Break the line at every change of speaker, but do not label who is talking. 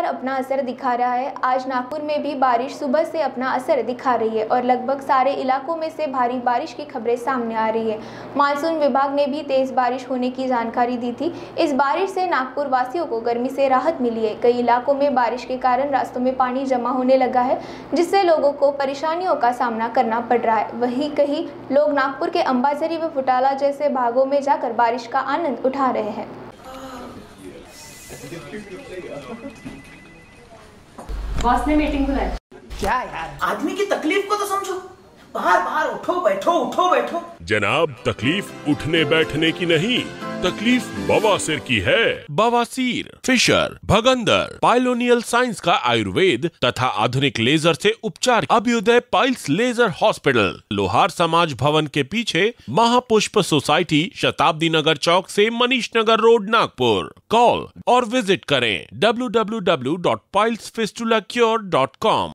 अपना असर दिखा रहा है। आज नागपुर में भी बारिश सुबह से अपना असर दिखा रही है और लगभग सारे इलाकों में से भारी बारिश की खबरें सामने आ रही है। मानसून विभाग ने भी तेज बारिश होने की जानकारी दी थी। इस बारिश से नागपुर वासियों को गर्मी से राहत मिली है। कई इलाकों में बारिश के कारण रास्तों में पानी जमा होने लगा है, जिससे लोगों को परेशानियों का सामना करना पड़ रहा है। वहीं कई लोग नागपुर के अंबाझरी व फुटाला जैसे भागों में जाकर बारिश का आनंद उठा रहे हैं।
बॉस ने मीटिंग बुलाई।
क्या यार, आदमी की तकलीफ को तो समझो। बाहर बाहर उठो बैठो उठो बैठो।
जनाब, तकलीफ उठने बैठने की नहीं, तकलीफ बवासीर की है। बवासीर, फिशर, भगंदर, पाइलोनियल साइंस का आयुर्वेद तथा आधुनिक लेजर से उपचार। अभ्युदय पाइल्स लेजर हॉस्पिटल, लोहार समाज भवन के पीछे, महापुष्प सोसाइटी, शताब्दी नगर चौक से मनीष नगर रोड, नागपुर। कॉल और विजिट करें www.pilesfistulacure.com।